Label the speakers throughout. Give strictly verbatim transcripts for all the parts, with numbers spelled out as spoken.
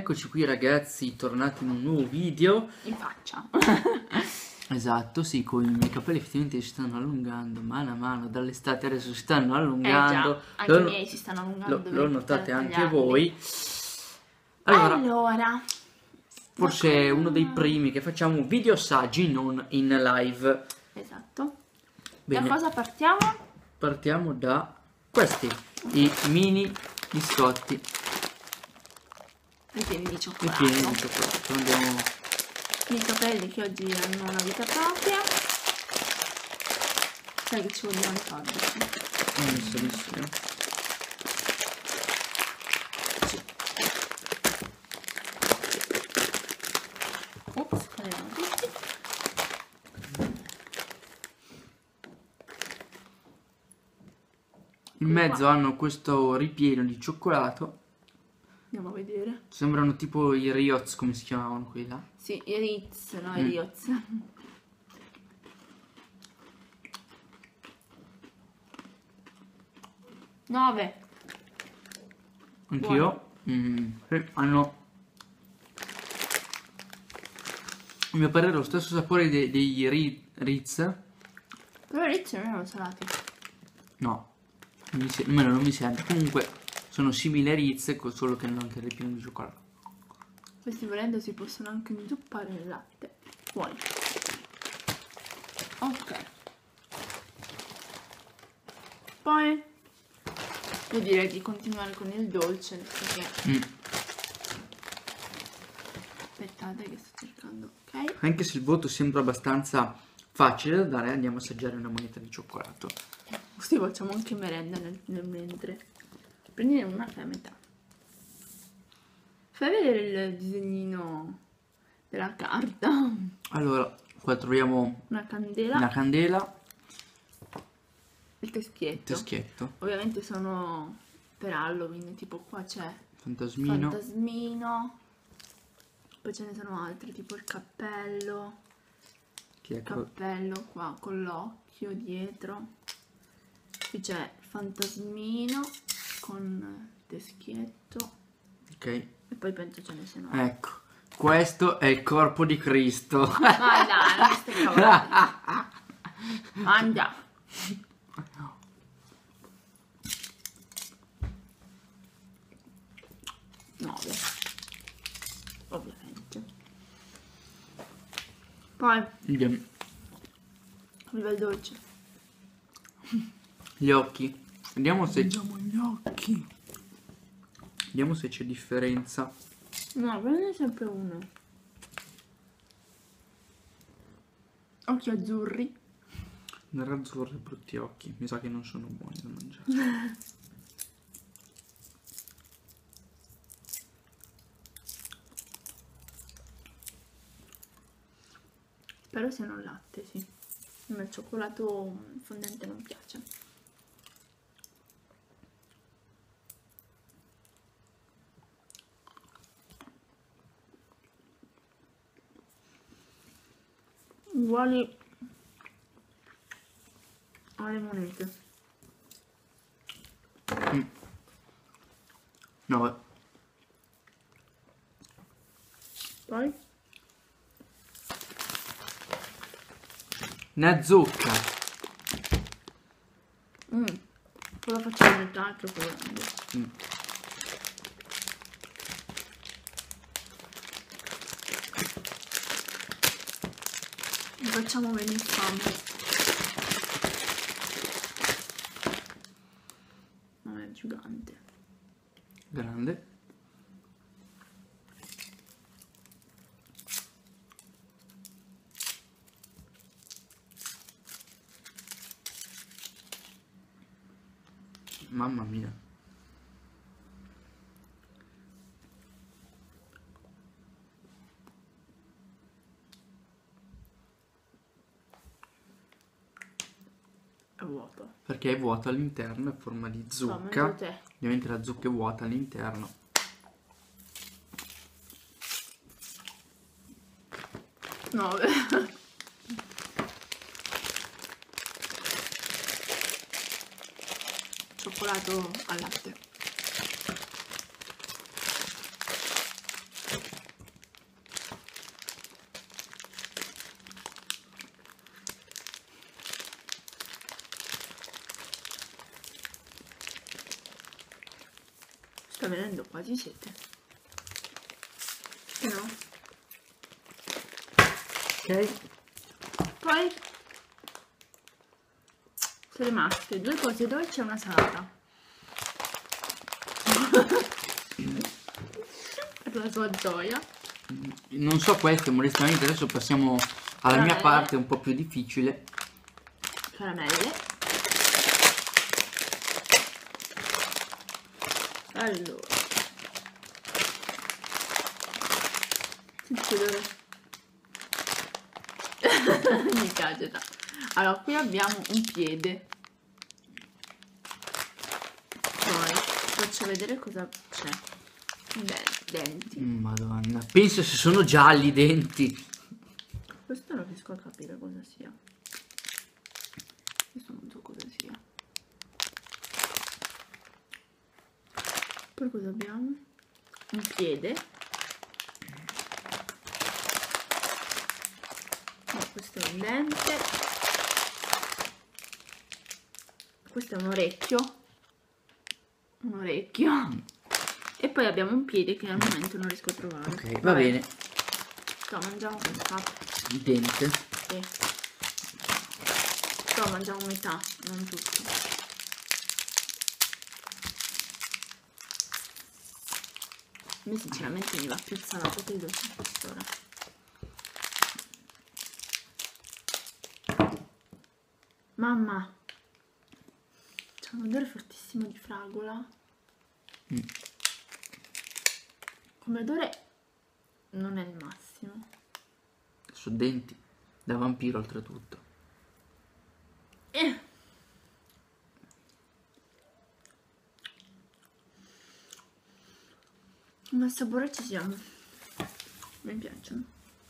Speaker 1: Eccoci qui ragazzi, tornati in un nuovo video.
Speaker 2: In faccia.
Speaker 1: Esatto, sì, con i miei capelli effettivamente si stanno allungando mano a mano, dall'estate adesso si stanno allungando.
Speaker 2: Eh già, anche
Speaker 1: lo,
Speaker 2: i miei si stanno allungando.
Speaker 1: Lo, lo notate anche
Speaker 2: tagliarli.
Speaker 1: voi. Allora,
Speaker 2: allora
Speaker 1: forse è uno dei primi che facciamo video assaggi, non in live.
Speaker 2: Esatto.
Speaker 1: Bene.
Speaker 2: Da cosa partiamo?
Speaker 1: Partiamo da questi, i mini biscotti.
Speaker 2: Ripieni di cioccolato.
Speaker 1: Ripieni di cioccolato. Andiamo...
Speaker 2: I capelli che oggi hanno una vita propria. Sai che ci vogliono i codici.
Speaker 1: Non mi so benissimo.
Speaker 2: Sì. Ops, cadevano tutti.
Speaker 1: In mezzo hanno questo ripieno di cioccolato.
Speaker 2: Andiamo a vedere.
Speaker 1: Sembrano tipo i Rioz, come si chiamavano quelli là?
Speaker 2: Sì, i Ritz, no,
Speaker 1: Mm.
Speaker 2: i Rioz. nove.
Speaker 1: Anch'io. Mm, sì, hanno, a mio parere, lo stesso sapore de dei ri Ritz.
Speaker 2: Però i Ritz non erano salati.
Speaker 1: No, non mi, almeno non mi sente. Comunque sono simili ai Ritz, solo che hanno anche il ripieno di cioccolato.
Speaker 2: Questi volendo si possono anche inzuppare nel latte. Buoni. Ok. Poi io direi di continuare con il dolce perché
Speaker 1: Mm.
Speaker 2: aspettate che sto cercando. Ok.
Speaker 1: Anche se il voto sembra abbastanza facile da dare, andiamo a assaggiare una moneta di cioccolato.
Speaker 2: Così facciamo anche merenda nel, nel mentre. Prendine una che è a metà. Fai vedere il disegnino della carta.
Speaker 1: Allora, qua troviamo
Speaker 2: Una candela.
Speaker 1: una candela,
Speaker 2: Il teschietto.
Speaker 1: teschietto,
Speaker 2: Ovviamente sono per Halloween, tipo qua c'è
Speaker 1: fantasmino,
Speaker 2: fantasmino, poi ce ne sono altri, tipo il cappello,
Speaker 1: che è
Speaker 2: il cappello qua con l'occhio dietro, qui c'è il fantasmino con il teschietto,
Speaker 1: ok.
Speaker 2: e poi penso ce ne siano.
Speaker 1: Ecco, questo è il corpo di Cristo.
Speaker 2: Ma dai, non stai cavolate. Mangia. nove. Ovviamente. Poi
Speaker 1: Gli,
Speaker 2: viva il dolce.
Speaker 1: gli occhi. Vediamo se
Speaker 2: Mangiamo gli occhi.
Speaker 1: vediamo se c'è differenza.
Speaker 2: No, prende sempre uno. Occhi azzurri.
Speaker 1: Nerazzurri brutti occhi. Mi sa che non sono buoni da mangiare.
Speaker 2: Spero siano al latte, sì. A me il cioccolato fondente non piace. Uguali alle monete.
Speaker 1: Mm. No,
Speaker 2: Poi
Speaker 1: ne zucca.
Speaker 2: mm. Cosa facciamo nell'altro grande?
Speaker 1: Mm.
Speaker 2: Mi facciamo venire fame. Ma è gigante.
Speaker 1: Grande. Mamma mia.
Speaker 2: È vuoto.
Speaker 1: Perché è vuoto all'interno, è a forma di zucca.
Speaker 2: mezzo te.
Speaker 1: Ovviamente la zucca è vuota all'interno.
Speaker 2: nove. cioccolato al latte. sto venendo quasi sete. Però.
Speaker 1: Ok.
Speaker 2: Poi sono rimaste due cose dolci e una salata. Per la sua gioia.
Speaker 1: Non so queste, modestamente. Adesso passiamo alla
Speaker 2: Caramelle.
Speaker 1: mia parte un po' più difficile.
Speaker 2: Caramelle. Allora. Senti dove... Mi piace da. Allora, qui abbiamo un piede. Poi faccio vedere cosa c'è. Beh, denti.
Speaker 1: Madonna, pensa se sono gialli i denti.
Speaker 2: Questo non riesco a capire cosa sia. Questo non so cosa sia. Poi cosa abbiamo? Un piede. No, questo è un dente. Questo è un orecchio. Un orecchio. E poi abbiamo un piede che al momento non riesco a trovare.
Speaker 1: Ok, va
Speaker 2: Vabbè.
Speaker 1: bene.
Speaker 2: Sto mangiando questa.
Speaker 1: Il dente.
Speaker 2: Sì. Sto mangiando metà, non tutto. A me sinceramente mi va più il salato che il dolce in quest'ora. Mamma, c'è un odore fortissimo di fragola.
Speaker 1: Mm.
Speaker 2: Come odore non è il massimo.
Speaker 1: Su denti. Da vampiro oltretutto.
Speaker 2: Eh. Ma il sapore ci siamo. Mi piacciono.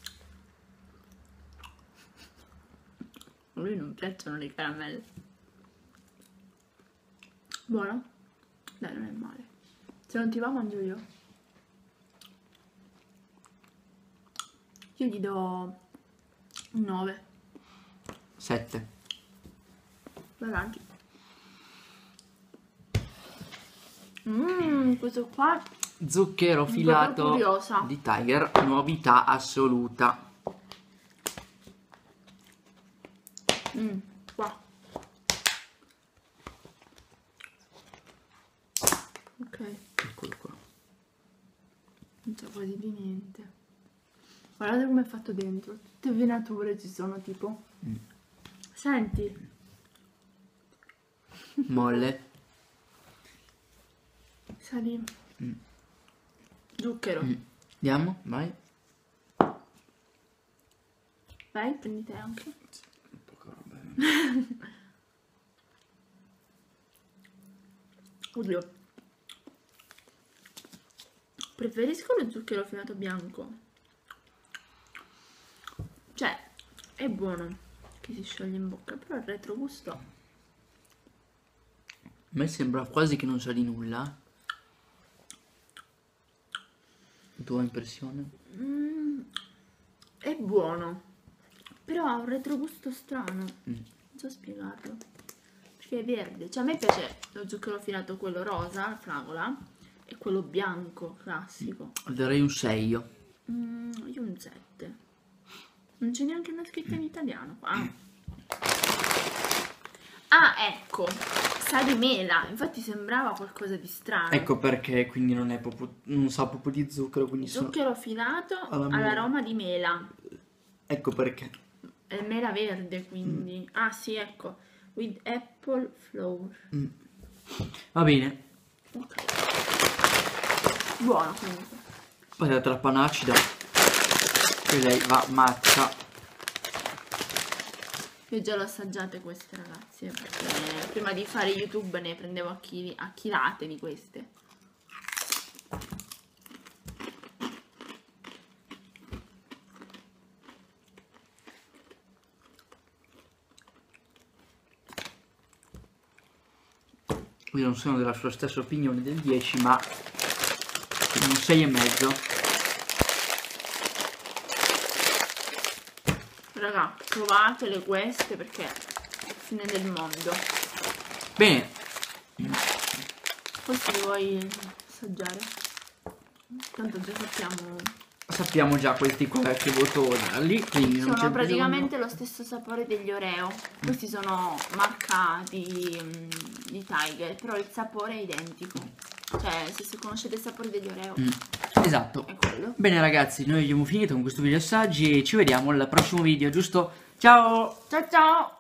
Speaker 2: A lui non piacciono le caramelle. Buono? Dai, non è male. Se non ti va mangio io. Io gli do un nove.
Speaker 1: sette.
Speaker 2: Guardate. Mmm, questo qua.
Speaker 1: Zucchero
Speaker 2: Sono
Speaker 1: filato
Speaker 2: proprio curiosa.
Speaker 1: di Tiger, novità assoluta.
Speaker 2: Mmm, qua. Ok,
Speaker 1: Eccolo qua.
Speaker 2: non c'è quasi di niente. Guardate come è fatto dentro. Tutte venature ci sono tipo.
Speaker 1: Mm.
Speaker 2: Senti.
Speaker 1: Molle.
Speaker 2: Sali.
Speaker 1: Mm.
Speaker 2: Zucchero.
Speaker 1: Mm. Andiamo, vai.
Speaker 2: Vai, prendi te anche.
Speaker 1: Poca roba. eh.
Speaker 2: Oddio. Preferisco lo zucchero filato bianco. Cioè, è buono che si scioglie in bocca, però il retrogusto.
Speaker 1: A me sembra quasi che non sa di nulla. Tua impressione?
Speaker 2: Mm, è buono, però ha un retrogusto strano.
Speaker 1: Mm.
Speaker 2: Non so spiegarlo. Perché è verde. Cioè, a me piace lo zucchero filato, quello rosa, fragola, e quello bianco, classico.
Speaker 1: Darei un sei io.
Speaker 2: Mm, io un sette. Non c'è neanche una scritta in italiano qua. Ah, ecco, sa di mela. Infatti sembrava qualcosa di strano.
Speaker 1: Ecco perché quindi non è proprio, non sa proprio di zucchero, quindi sono...
Speaker 2: Zucchero filato
Speaker 1: Alla mela.
Speaker 2: all'aroma di mela.
Speaker 1: Ecco perché.
Speaker 2: È mela verde, quindi. Mm. Ah, sì, ecco. With apple flour.
Speaker 1: Mm. Va bene.
Speaker 2: Ok. Buono comunque.
Speaker 1: Poi la trapana acida. Che lei va matta.
Speaker 2: Io già l'ho assaggiate queste, ragazzi, perché prima di fare YouTube ne prendevo a, chili, a chilate di queste.
Speaker 1: Io non sono della sua stessa opinione del dieci, ma un sei e mezzo.
Speaker 2: Raga, provatele queste perché è la fine del mondo.
Speaker 1: Bene.
Speaker 2: Poi se vuoi assaggiare. Tanto già sappiamo.
Speaker 1: Sappiamo già questi qua che voto darli, quindi non c'è
Speaker 2: Sono praticamente
Speaker 1: bisogno.
Speaker 2: lo stesso sapore degli Oreo. Questi sono marca di, mm, di Tiger, però il sapore è identico. Cioè, se conoscete il sapore degli Oreo,
Speaker 1: Mm, esatto.
Speaker 2: è quello.
Speaker 1: Bene ragazzi, noi abbiamo finito con questo video assaggi e ci vediamo al prossimo video, giusto? Ciao!
Speaker 2: Ciao ciao!